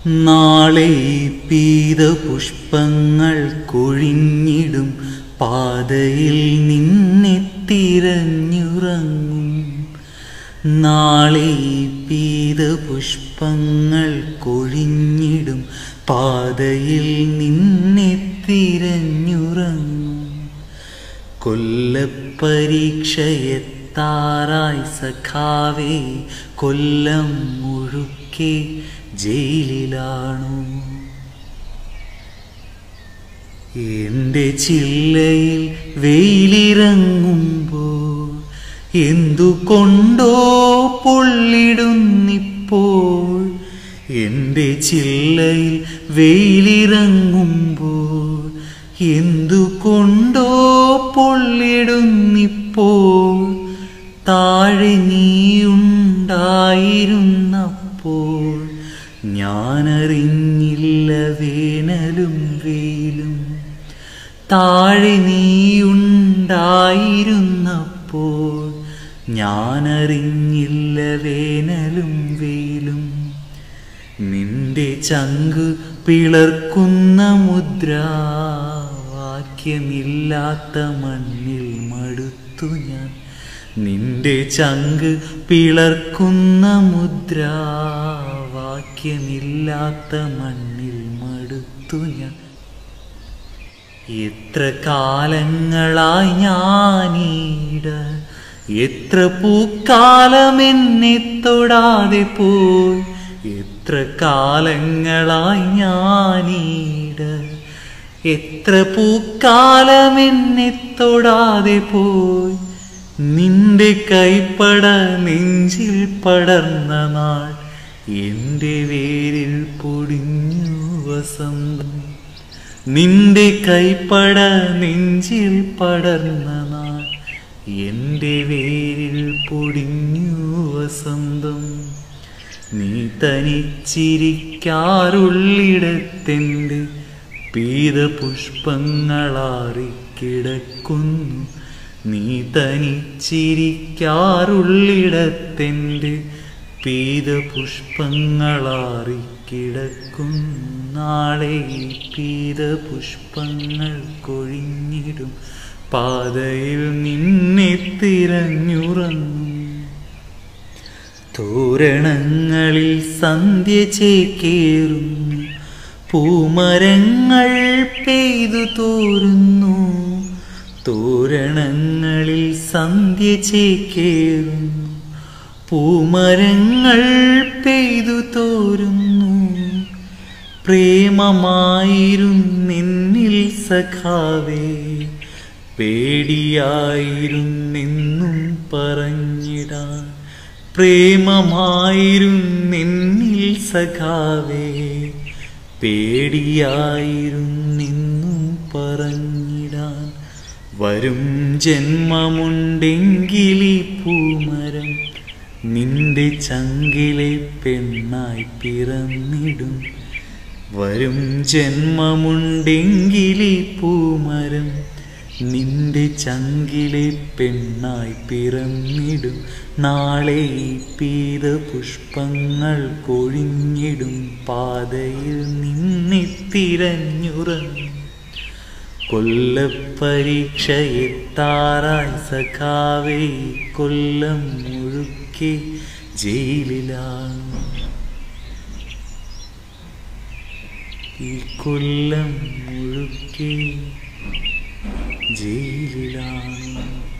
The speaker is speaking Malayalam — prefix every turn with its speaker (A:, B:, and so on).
A: നാളെ പീതപുഷ്പങ്ങൾ കൊഴിഞ്ഞിടും പാതയിൽ നിന്നെ തിരഞ്ഞുറങ്ങും. നാളെ പീതപുഷ്പങ്ങൾ കൊഴിഞ്ഞിടും പാതയിൽ നിന്നെ തിരഞ്ഞുറങ്ങും. കൊല്ലപ്പരീക്ഷയെത്താറായി സഖാവേ, കൊല്ലം മുഴുക്കെ ജയിലിലാണു. എൻ്റെ ചില്ലയിൽ വെയിലിറങ്ങുമ്പോൾ എന്തുകൊണ്ടോ പൊള്ളിടുന്നിപ്പോൾ. എൻ്റെ ചില്ലയിൽ വെയിലിറങ്ങുമ്പോൾ എന്തുകൊണ്ടോ പൊള്ളിടുന്നിപ്പോൾ. താഴെ നീയുണ്ടായിരുന്നപ്പോൾ ഞാനറിഞ്ഞില്ല വേനലും വെയിലും. താഴെ നീയുണ്ടായിരുന്നപ്പോൾ ഞാനറിഞ്ഞില്ല വേനലും വെയിലും. നിന്റെ ചങ്ക് പിളർക്കുന്ന മുദ്രാവാക്യമില്ലാത്ത മണ്ണിൽ മടുത്തു ഞാൻ. നിന്റെ ചങ്ക് പിളർക്കുന്ന മുദ്രാവാക്യമില്ലാത്ത മണ്ണിൽ മടുത്തു ഞാൻ. എത്ര കാലങ്ങളായി ഞാനീട, എത്ര പൂക്കാലമെന്നെ തൊടാതെ പോയി. എത്ര കാലങ്ങളായി ഞാനീട, എത്ര പൂക്കാലമെന്നെ തൊടാതെ പോയി. നിന്റെ കൈപ്പട നെഞ്ചിൽ പടർന്ന നാൾ എൻ്റെ വേരിൽ പൊടിഞ്ഞു വസന്തം. നിന്റെ കൈപ്പട നെഞ്ചിൽ പടർന്ന നാൾ എൻ്റെ വേരിൽ പൊടിഞ്ഞു വസന്തം. നീ തനിച്ചിരിക്കാറുള്ളിടത്തെൻ്റെ പീതപുഷ്പങ്ങളാറിക്കിടക്കുന്നു. നീ തനിച്ചിരിക്കാറുള്ളിടത്തെൻ്റെ പീതപുഷ്പങ്ങളാറിക്കിടക്കുന്നു. നാളെ പീതപുഷ്പങ്ങൾ കൊഴിഞ്ഞിടും പാതയിൽ നിന്നെ തിരഞ്ഞുറങ്ങും. തോരണങ്ങളിൽ സന്ധ്യ ചേക്കേറുന്നു, പൂമരങ്ങൾ പെയ്തു തോരുന്നു. തോരണങ്ങളിൽ സന്ധ്യ ചേക്കേറുന്നു, പൂമരങ്ങൾ പെയ്തു തോരുന്നു. പ്രേമമായിരുന്നെന്നിൽ സഖാവേ, പേടിയായിരുന്നെന്നും പറഞ്ഞിടാൻ. പ്രേമമായിരുന്നെന്നിൽ സഖാവേ, പേടിയായിരുന്നെന്നും പറഞ്ഞിടാൻ. വരും ജന്മമുണ്ടെങ്കിലീ പൂമരം നിന്റെ ചങ്കിലെ പെണ്ണായി പിറന്നിടും. വരും ജന്മമുണ്ടെങ്കിലീ പൂമരം നിന്റെ ചങ്കിലെ പെണ്ണായി പിറന്നിടും. നാളെ പീതപുഷ്പങ്ങൾ കൊഴിഞ്ഞിടും പാതയിൽ നിന്നെ തിരഞ്ഞുറങ്ങും. കൊല്ലപ്പരീക്ഷയെത്താറായി സഖാവേ, കൊല്ലം മുഴുക്കെ ജയിലിലാണ്. ഈ കൊല്ലം മുഴുക്കെ ജയിലിലാണ്.